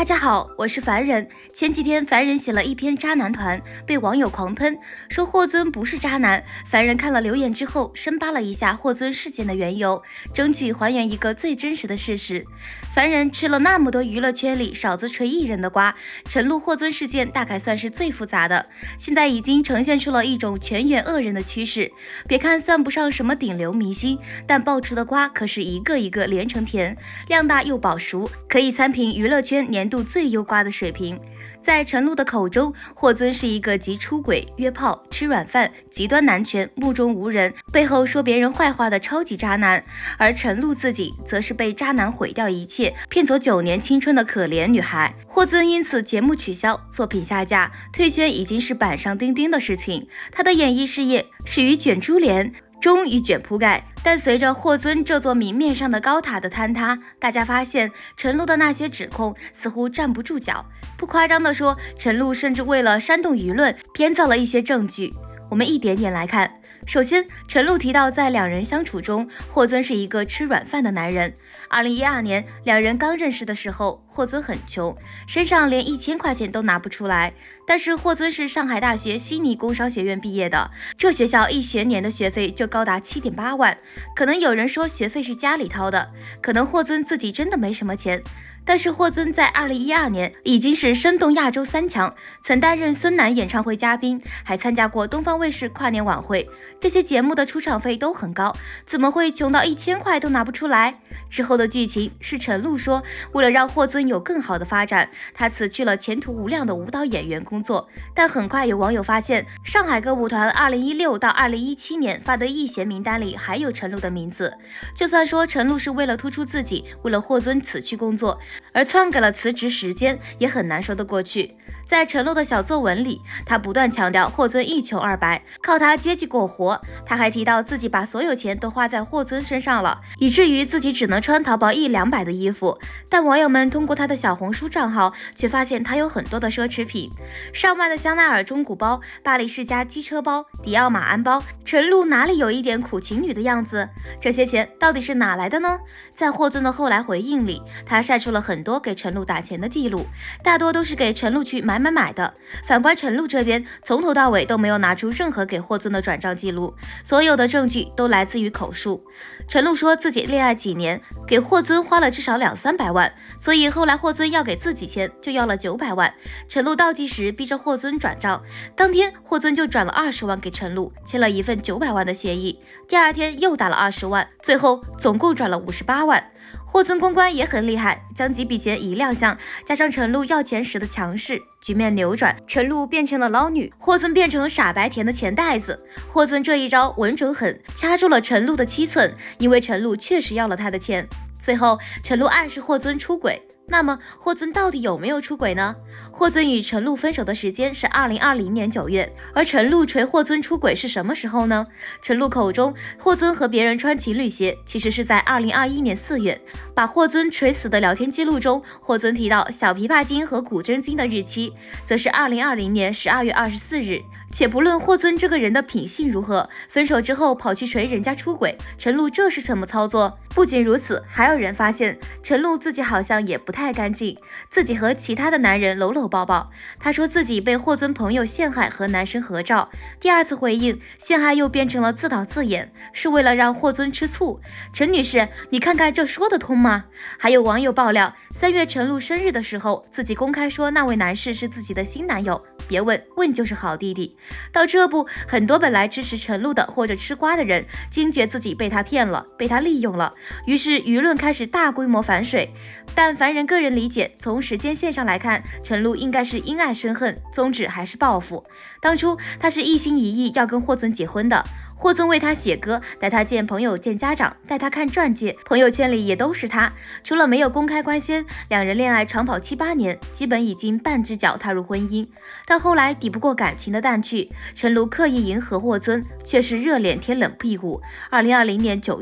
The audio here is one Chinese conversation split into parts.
家好，我是凡人。前几天凡人写了一篇渣男团，被网友狂喷，说霍尊不是渣男。凡人看了留言之后，深扒了一下霍尊事件的缘由，争取还原一个最真实的事实。凡人吃了那么多娱乐圈里少子锤艺人的瓜，陈露霍尊事件大概算是最复杂的，现在已经呈现出了一种全员恶人的趋势。别看算不上什么顶流明星，但爆出的瓜可是一个一个连成甜，量大又饱熟，可以参评娱乐圈年度最优瓜的水平。在陈露的口中，霍尊是一个集出轨、约炮、吃软饭、极端男权、目中无人，背后说别人坏话的超级渣男，而陈露自己则是被渣男毁掉一切、骗走9年青春的可怜女孩。霍尊因此节目取消、作品下架、退圈已经是板上钉钉的事情。他的演艺事业始于卷珠帘，终于卷铺盖，但随着霍尊这座明面上的高塔的坍塌，大家发现陈露的那些指控似乎站不住脚。不夸张地说，陈露甚至为了煽动舆论，编造了一些证据。我们一点点来看。首先，陈露提到在两人相处中，霍尊是一个吃软饭的男人。2012年两人刚认识的时候，霍尊很穷，身上连1000块钱都拿不出来。但是霍尊是上海大学悉尼工商学院毕业的，这学校1学年的学费就高达7.8万。可能有人说学费是家里掏的，可能霍尊自己真的没什么钱。但是霍尊在2012年已经是声动亚洲3强，曾担任孙楠演唱会嘉宾，还参加过东方卫视跨年晚会，这些节目的出场费都很高，怎么会穷到1000块都拿不出来？之后的剧情是陈露说，为了让霍尊有更好的发展，他辞去了前途无量的舞蹈演员工作。但很快有网友发现，上海歌舞团2016到2017年发的艺贤名单里还有陈露的名字。就算说陈露是为了突出自己，为了霍尊辞去工作而篡改了辞职时间，也很难说得过去。在陈露的小作文里，他不断强调霍尊一穷二白，靠他接济过活。他还提到自己把所有钱都花在霍尊身上了，以至于自己只能穿淘宝100-200的衣服。但网友们通过他的小红书账号，却发现他有很多的奢侈品，上万的香奈儿中古包、巴黎世家机车包、迪奥马鞍包。陈露哪里有一点苦情女的样子？这些钱到底是哪来的呢？在霍尊的后来回应里，他晒出了很多给陈露打钱的记录，大多都是给陈露去买的。反观陈露这边，从头到尾都没有拿出任何给霍尊的转账记录，所有的证据都来自于口述。陈露说自己恋爱几年，给霍尊花了至少200-300万，所以后来霍尊要给自己钱，就要了900万。陈露倒计时逼着霍尊转账，当天霍尊就转了20万给陈露，签了一份900万的协议。第二天又打了20万，最后总共转了58万。霍尊公关也很厉害，将几笔钱一亮相，加上陈露要钱时的强势，局面扭转，陈露变成了捞女，霍尊变成傻白甜的钱袋子。霍尊这一招稳准狠，掐住了陈露的7寸，因为陈露确实要了他的钱。最后陈露暗示霍尊出轨，那么霍尊到底有没有出轨呢？霍尊与陈露分手的时间是2020年9月，而陈露锤霍尊出轨是什么时候呢？陈露口中霍尊和别人穿情侣鞋，其实是在2021年4月。把霍尊锤死的聊天记录中，霍尊提到小琵琶精和古筝精的日期，则是2020年12月24日。且不论霍尊这个人的品性如何，分手之后跑去锤人家出轨，陈露这是什么操作？不仅如此，还有人发现陈露自己好像也不太干净，自己和其他的男人搂搂抱抱。他说自己被霍尊朋友陷害和男生合照，第二次回应陷害又变成了自导自演，是为了让霍尊吃醋。陈女士，你看看这说得通吗？还有网友爆料，3月陈露生日的时候，自己公开说那位男士是自己的新男友，别问，问就是好弟弟。到这步，很多本来支持陈露的或者吃瓜的人，惊觉自己被他骗了，被他利用了，于是舆论开始大规模反水。但凡人个人理解，从时间线上来看，陈露应该是因爱生恨，宗旨还是报复。当初他是一心一意要跟霍尊结婚的，霍尊为他写歌，带他见朋友见家长，带他看钻戒，朋友圈里也都是他。除了没有公开官宣，两人恋爱长跑7-8年，基本已经半只脚踏入婚姻。但后来抵不过感情的淡去，陈露刻意迎合霍尊，却是热脸贴冷屁股。2020年9月，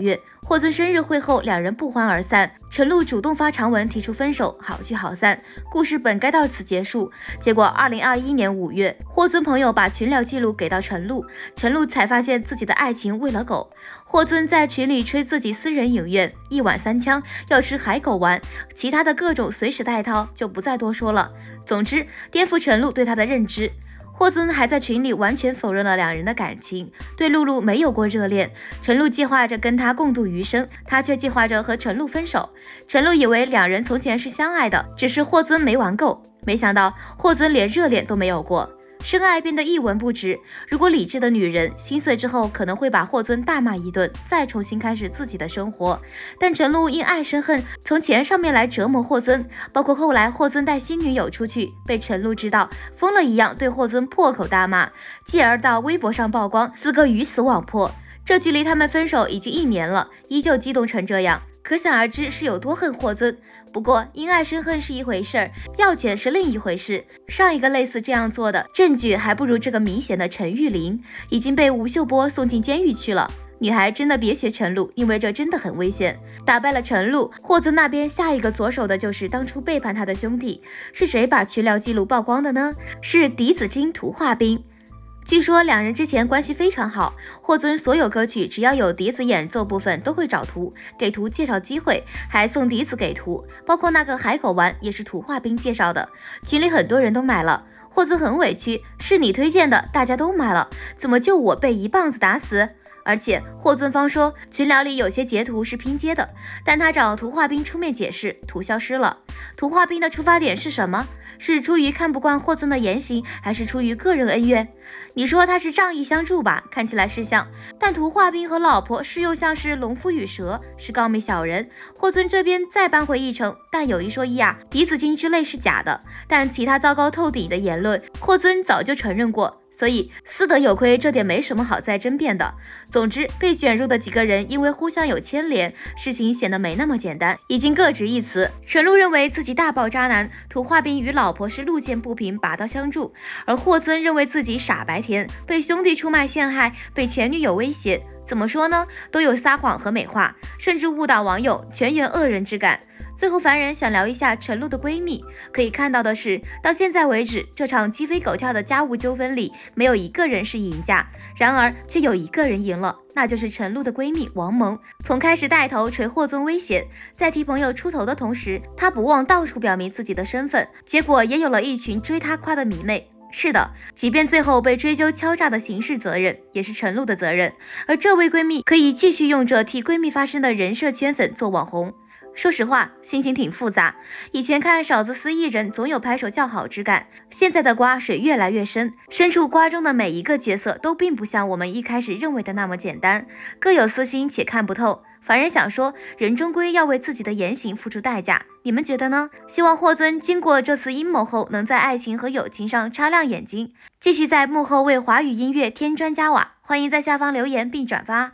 霍尊生日会后，两人不欢而散。陈露主动发长文提出分手，好聚好散。故事本该到此结束，结果2021年5月，霍尊朋友把群聊记录给到陈露，陈露才发现自己的爱情喂了狗。霍尊在群里吹自己私人影院1晚3枪，要吃海狗丸，其他的各种随时带套就不再多说了。总之，颠覆陈露对他的认知。霍尊还在群里完全否认了两人的感情，对露露没有过热恋。陈露计划着跟他共度余生，他却计划着和陈露分手。陈露以为两人从前是相爱的，只是霍尊没玩够，没想到霍尊连热恋都没有过。深爱变得一文不值，如果理智的女人心碎之后可能会把霍尊大骂一顿，再重新开始自己的生活。但陈露因爱生恨，从钱上面来折磨霍尊，包括后来霍尊带新女友出去，被陈露知道，疯了一样对霍尊破口大骂，继而到微博上曝光4个鱼死网破。这距离他们分手已经1年了，依旧激动成这样，可想而知是有多恨霍尊。不过因爱生恨是一回事儿，要钱是另一回事。上一个类似这样做的证据还不如这个明显的陈玉玲，已经被吴秀波送进监狱去了。女孩真的别学陈露，因为这真的很危险。打败了陈露，霍尊那边下一个着手的就是当初背叛他的兄弟。是谁把群聊记录曝光的呢？是嫡子金图画兵。据说两人之前关系非常好，霍尊所有歌曲只要有笛子演奏部分都会找图，给图介绍机会，还送笛子给图，包括那个海狗丸也是图画兵介绍的，群里很多人都买了。霍尊很委屈，是你推荐的，大家都买了，怎么就我被一棒子打死？而且霍尊方说群聊里有些截图是拼接的，但他找图画兵出面解释，图消失了。图画兵的出发点是什么？是出于看不惯霍尊的言行，还是出于个人恩怨？你说他是仗义相助吧，看起来是像，但图画兵和老婆是又像是农夫与蛇，是告密小人。霍尊这边再扳回一城，但有一说一啊，嫡子金之类是假的，但其他糟糕透顶的言论，霍尊早就承认过。所以私德有亏，这点没什么好再争辩的。总之，被卷入的几个人因为互相有牵连，事情显得没那么简单，已经各执一词。陈露认为自己大爆渣男，图画兵与老婆是路见不平拔刀相助，而霍尊认为自己傻白甜，被兄弟出卖陷害，被前女友威胁。怎么说呢？都有撒谎和美化，甚至误导网友，全员恶人之感。最后，凡人想聊一下陈露的闺蜜。可以看到的是，到现在为止，这场鸡飞狗跳的家务纠纷里，没有一个人是赢家，然而却有一个人赢了，那就是陈露的闺蜜王萌。从开始带头锤霍尊威胁，在替朋友出头的同时，她不忘到处表明自己的身份，结果也有了一群追她夸的迷妹。是的，即便最后被追究敲诈的刑事责任，也是陈露的责任。而这位闺蜜可以继续用着替闺蜜发声的人设圈粉做网红。说实话，心情挺复杂。以前看少子思艺人总有拍手叫好之感，现在的瓜水越来越深，身处瓜中的每一个角色都并不像我们一开始认为的那么简单，各有私心且看不透。凡人想说，人终归要为自己的言行付出代价，你们觉得呢？希望霍尊经过这次阴谋后，能在爱情和友情上擦亮眼睛，继续在幕后为华语音乐添砖加瓦。欢迎在下方留言并转发。